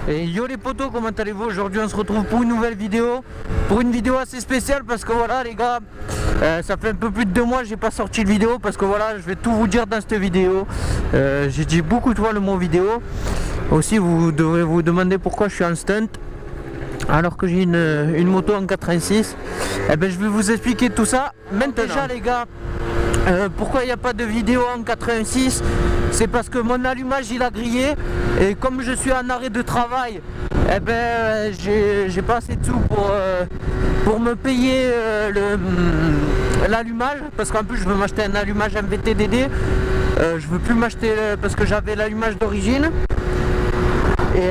Et yo les potos, comment allez-vous? Aujourd'hui on se retrouve pour une nouvelle vidéo. Pour une vidéo assez spéciale parce que voilà les gars, ça fait un peu plus de 2 mois que j'ai pas sorti de vidéo. Parce que voilà, je vais tout vous dire dans cette vidéo. J'ai dit beaucoup de fois le mot vidéo. Aussi vous devrez vous demander pourquoi je suis en stunt alors que j'ai une moto en 86. Et ben je vais vous expliquer tout ça maintenant. Déjà les gars, pourquoi il n'y a pas de vidéo en 86? C'est parce que mon allumage il a grillé. Et comme je suis en arrêt de travail, eh ben j'ai pas assez de sous pour me payer l'allumage. Parce qu'en plus je veux m'acheter un allumage MVT-DD. Je veux plus m'acheter parce que j'avais l'allumage d'origine. Et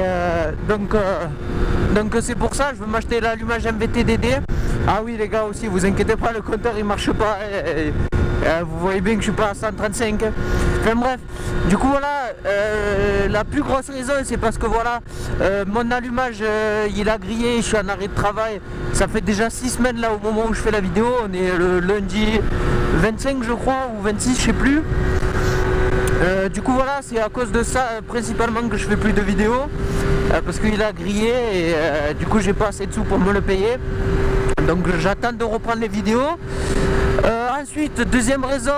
donc c'est pour ça, je veux m'acheter l'allumage MVT-DD. Ah oui les gars aussi, vous inquiétez pas, le compteur il marche pas. Vous voyez bien que je suis pas à 135. Enfin bref, du coup voilà, la plus grosse raison c'est parce que voilà, mon allumage il a grillé, je suis en arrêt de travail. Ça fait déjà 6 semaines là au moment où je fais la vidéo. On est le lundi 25 je crois, ou 26 je sais plus. Du coup voilà, c'est à cause de ça principalement que je fais plus de vidéos, parce qu'il a grillé et du coup j'ai pas assez de sous pour me le payer. Donc j'attends de reprendre les vidéos. Ensuite, deuxième raison,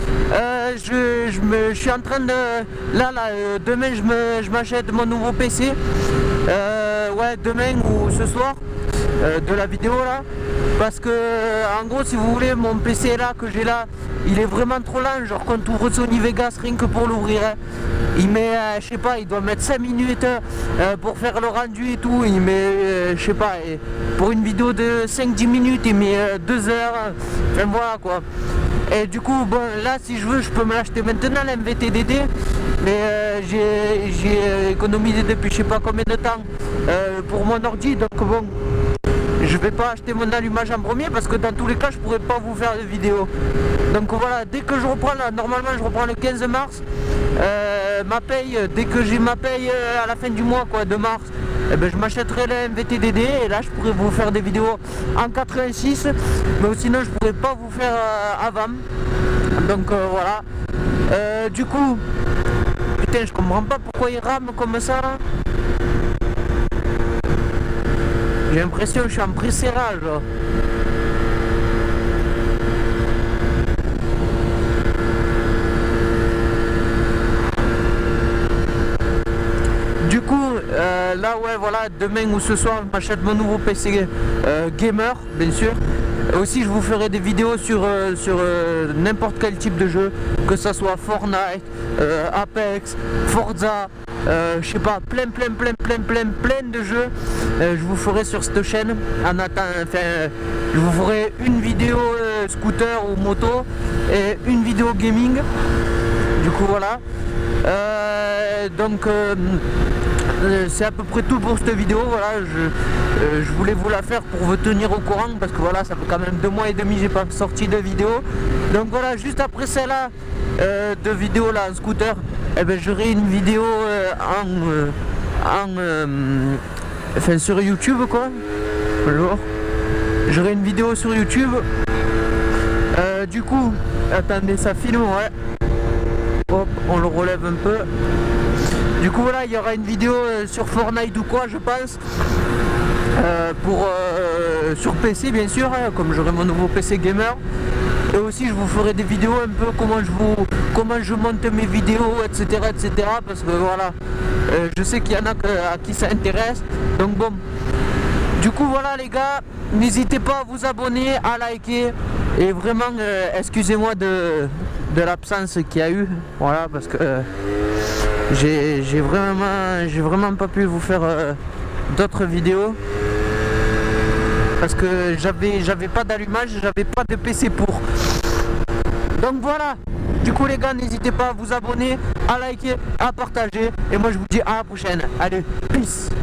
je suis en train de... demain je m'achète mon nouveau PC. Ouais, demain ou ce soir, de la vidéo là. Parce que en gros si vous voulez, mon PC là que j'ai là, il est vraiment trop lent. Genre quand on ouvre Sony Vegas, rien que pour l'ouvrir, il met, je sais pas, il doit mettre 5 minutes pour faire le rendu et tout. Il met, je sais pas, pour une vidéo de 5-10 minutes, il met 2 heures. Enfin voilà quoi. Et du coup, bon, là si je veux, je peux me l'acheter maintenant, la MVT-DD. Mais j'ai économisé depuis je sais pas combien de temps pour mon ordi. Donc bon, je vais pas acheter mon allumage en premier parce que dans tous les cas je pourrais pas vous faire de vidéo. Donc voilà, dès que je reprends là, normalement je reprends le 15 mars ma paye, dès que j'ai ma paye à la fin du mois quoi, de mars, et ben je m'achèterai la MVT-DD et là je pourrais vous faire des vidéos en 86, mais sinon je pourrais pas vous faire avant. Donc voilà, du coup putain je comprends pas pourquoi il rame comme ça là. J'ai l'impression que je suis en pré-serrage. Du coup, là ouais voilà, demain ou ce soir je m'achète mon nouveau PC gamer, bien sûr. Aussi je vous ferai des vidéos sur n'importe quel type de jeu, que ça soit Fortnite, Apex, Forza, je sais pas, plein de jeux. Je vous ferai sur cette chaîne. En attendant, enfin, je vous ferai une vidéo scooter ou moto et une vidéo gaming. Du coup voilà. Donc c'est à peu près tout pour cette vidéo. Voilà, je voulais vous la faire pour vous tenir au courant parce que voilà, ça fait quand même 2 mois et demi j'ai pas sorti de vidéo. Donc voilà, juste après celle-là de vidéo là en scooter, eh ben, j'aurai une vidéo enfin, sur YouTube quoi. Alors, j'aurai une vidéo sur YouTube. Du coup, attendez, ça filme, ouais. Hop, on le relève un peu. Du coup voilà, il y aura une vidéo sur Fortnite ou quoi je pense, sur PC bien sûr, hein, comme j'aurai mon nouveau PC gamer. Et aussi je vous ferai des vidéos un peu comment je monte mes vidéos, etc. parce que voilà, je sais qu'il y en a à qui ça intéresse. Donc bon, du coup voilà les gars, n'hésitez pas à vous abonner, à liker. Et vraiment excusez-moi de l'absence qu'il y a eu, voilà, parce que j'ai vraiment pas pu vous faire d'autres vidéos parce que j'avais pas d'allumage, j'avais pas de PC pour. Donc voilà, du coup les gars, n'hésitez pas à vous abonner, à liker, à partager, et moi je vous dis à la prochaine. Allez, peace.